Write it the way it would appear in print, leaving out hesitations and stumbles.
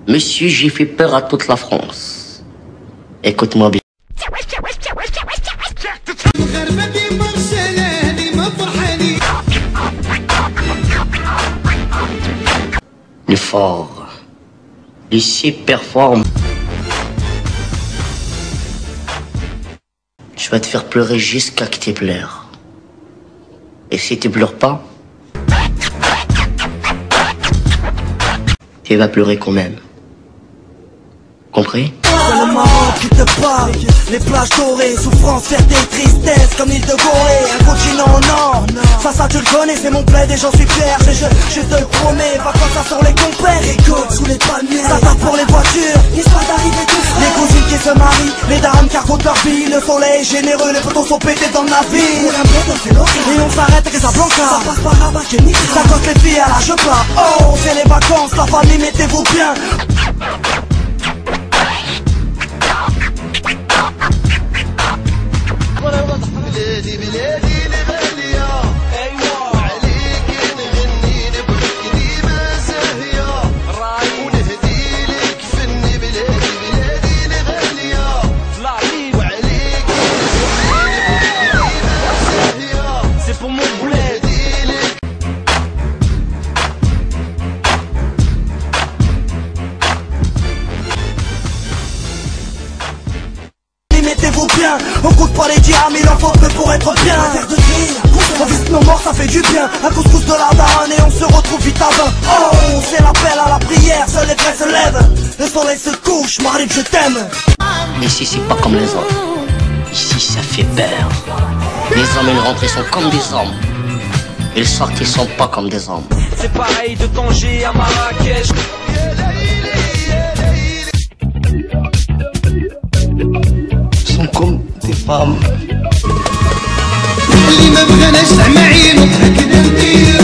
Monsieur, j'ai fait peur à toute la France. Écoute-moi bien. Le fort, le super fort. Je vais te faire pleurer jusqu'à que tu pleures. Et si tu pleures pas, tu vas pleurer quand même. Compris? C'est le Maroc qui te parle. Les plages dorées, souffrance, fierté, tristesse, comme l'île de Gorée. Un continent, non, ça tu le connais, c'est mon plaid et j'en suis fier. Je te le promets, va comme ça sur les compères. Les côtes sous les palmiers, ça tape pour les voitures. Histoire d'arriver tout frais. Les cousines qui se marient, les dames qui racontent leur vie. Le soleil généreux, les photos sont pétées dans la ville. Et on s'arrête à Casablanca. Ça passe par Rabat, ça cote les filles à la chepa. Oh, c'est les vacances, la famille, mettez-vous bien. بلادي بلادي الغالية أيوا عليك نغني نبغيك ديما زاهية ونهدي لك فني بلادي بلادي الغالية وعليك نغني نبغيك ديما زاهية سي بور مون بلاد Mettez-vous bien, on coûte pas les diams, il en faut peu pour être bien. On vise nos morts, ça fait du bien. Un couscous de la daronne et on se retrouve vite à 20. Oh, c'est l'appel à la prière, seuls les vrais se lèvent. Le soleil se couche, m'arrive, je t'aime. Ici, c'est pas comme les autres. Ici, ça fait peur. Les hommes et les rentrées sont comme des hommes. Et les sorties sont pas comme des hommes. C'est pareil de Tanger à Marrakech. Sont comme des femmes. اللي ما بغناش زعما عينو ضحكنا ندير